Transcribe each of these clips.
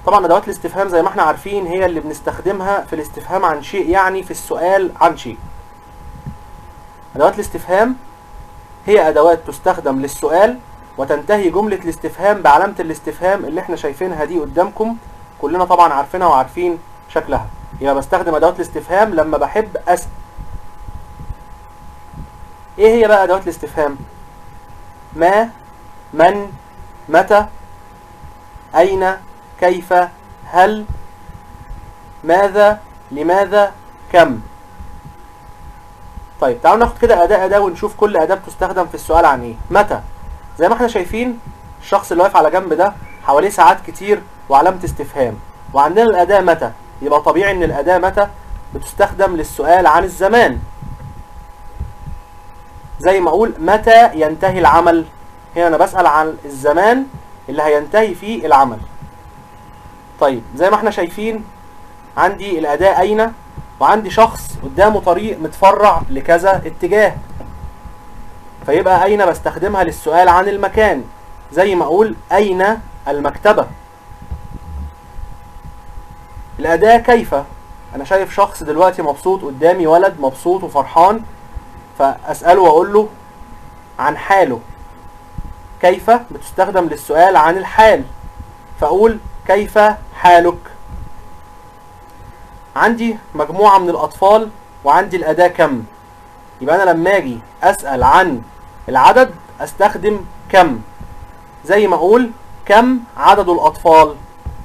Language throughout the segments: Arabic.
طبعا ادوات الاستفهام زي ما احنا عارفين هي اللي بنستخدمها في الاستفهام عن شيء، يعني في السؤال عن شيء. ادوات الاستفهام هي ادوات تستخدم للسؤال، وتنتهي جملة الاستفهام بعلامة الاستفهام اللي احنا شايفينها دي قدامكم، كلنا طبعا عارفينها وعارفين شكلها. يبقى بستخدم ادوات الاستفهام لما بحب اسأل. ايه هي بقى ادوات الاستفهام؟ ما، من، متى، اين، كيف، هل، ماذا، لماذا، كم. طيب تعالوا ناخد كده أداة ونشوف كل أداة بتستخدم في السؤال عن ايه. متى، زي ما احنا شايفين الشخص اللي واقف على جنب ده حواليه ساعات كتير وعلامة استفهام، وعندنا الأداة متى، يبقى طبيعي ان الأداة متى بتستخدم للسؤال عن الزمان. زي ما اقول متى ينتهي العمل، هنا انا بسأل عن الزمان اللي هينتهي فيه العمل. طيب زي ما احنا شايفين عندي الأداة أين، وعندي شخص قدامه طريق متفرع لكذا اتجاه، فيبقى أين بستخدمها للسؤال عن المكان، زي ما أقول أين المكتبة. الأداة كيف، أنا شايف شخص دلوقتي مبسوط قدامي، ولد مبسوط وفرحان، فأسأله وأقول له عن حاله. كيف بتستخدم للسؤال عن الحال، فأقول كيف حالك. عندي مجموعة من الأطفال وعندي الأداة كم، يبقى أنا لما أجي أسأل عن العدد أستخدم كم، زي ما أقول كم عدد الأطفال.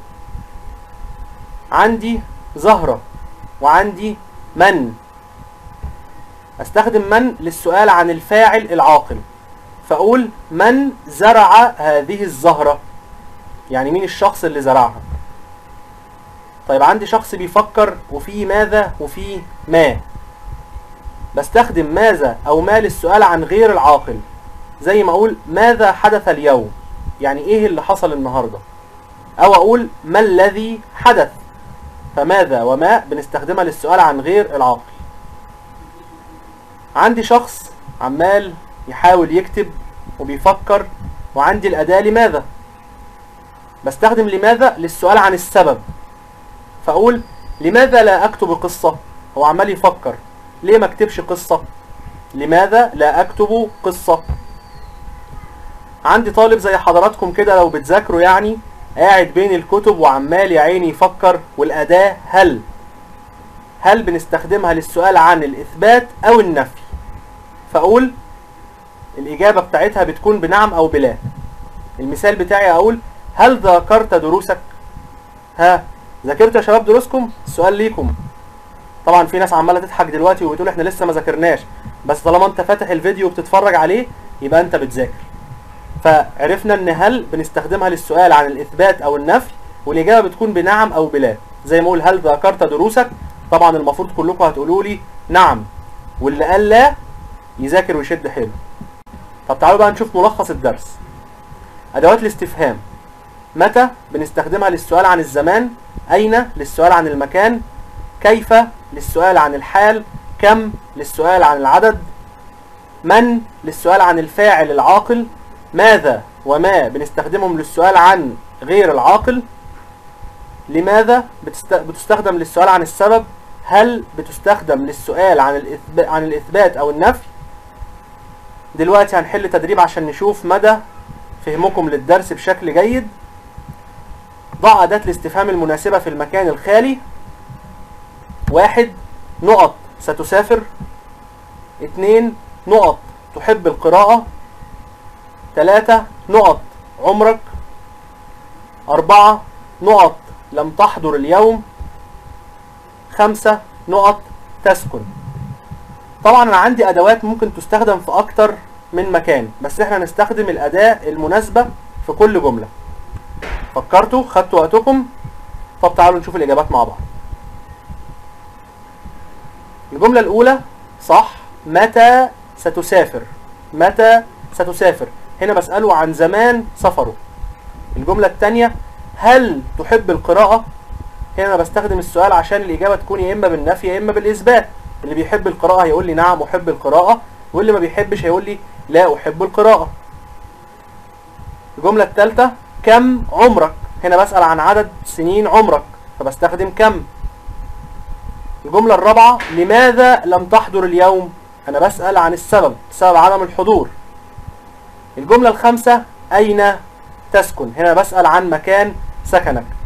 عندي زهرة وعندي من، أستخدم من للسؤال عن الفاعل العاقل، فأقول من زرع هذه الزهرة، يعني مين الشخص اللي زرعها. طيب عندي شخص بيفكر وفي ماذا وفي ما، بستخدم ماذا أو ما للسؤال عن غير العاقل، زي ما أقول ماذا حدث اليوم، يعني إيه اللي حصل النهاردة، أو أقول ما الذي حدث، فماذا وما بنستخدمها للسؤال عن غير العاقل. عندي شخص عمال يحاول يكتب وبيفكر، وعندي الأداة لماذا، بستخدم لماذا للسؤال عن السبب، فأقول لماذا لا أكتب قصة، هو عمال يفكر ليه ما اكتبش قصة، لماذا لا أكتب قصة. عندي طالب زي حضراتكم كده لو بتذاكروا، يعني قاعد بين الكتب وعمال يا عيني يفكر، والأداة هل. هل بنستخدمها للسؤال عن الإثبات أو النفي، فأقول الإجابة بتاعتها بتكون بنعم أو بلا. المثال بتاعي أقول هل ذاكرت دروسك؟ ها، ذاكرتوا يا شباب دروسكم؟ السؤال ليكم. طبعا في ناس عمالة تضحك دلوقتي وبتقول احنا لسه ما ذاكرناش، بس طالما انت فاتح الفيديو وبتتفرج عليه يبقى انت بتذاكر. فعرفنا ان هل بنستخدمها للسؤال عن الإثبات أو النفي، والإجابة بتكون بنعم أو بلا. زي ما أقول هل ذاكرت دروسك، طبعا المفروض كلكم هتقولوا لي نعم، واللي قال لا يذاكر ويشد حيله. طب تعالوا بقى نشوف ملخص الدرس. أدوات الاستفهام: متى بنستخدمها للسؤال عن الزمان، أين للسؤال عن المكان، كيف للسؤال عن الحال، كم للسؤال عن العدد، من للسؤال عن الفاعل العاقل، ماذا وما بنستخدمهم للسؤال عن غير العاقل، لماذا بتستخدم للسؤال عن السبب، هل بتستخدم للسؤال عن الإثبات أو النفي. دلوقتي هنحل تدريب عشان نشوف مدى فهمكم للدرس بشكل جيد. ضع أداة الاستفهام المناسبة في المكان الخالي. 1 نقط ستسافر. 2 نقط تحب القراءة. 3 نقط عمرك. 4 نقط لم تحضر اليوم. 5 نقط تسكن. طبعا انا عندي ادوات ممكن تستخدم في اكتر من مكان، بس احنا هنستخدم الاداة المناسبة في كل جملة. فكرتوا؟ خدتوا وقتكم؟ طب تعالوا نشوف الاجابات مع بعض. الجملة الاولى صح، متى ستسافر. متى ستسافر، هنا بسأله عن زمان سفره. الجملة الثانية هل تحب القراءة، هنا انا بستخدم السؤال عشان الاجابة تكون يا اما بالنفي يا اما بالاثبات. اللي بيحب القراءة هيقول لي نعم احب القراءة، واللي ما بيحبش هيقول لي لا احب القراءة. الجملة الثالثة كم عمرك، هنا بسأل عن عدد سنين عمرك فبستخدم كم. الجملة الرابعة لماذا لم تحضر اليوم؟ أنا بسأل عن السبب، سبب عدم الحضور. الجملة الخامسة أين تسكن؟ هنا بسأل عن مكان سكنك.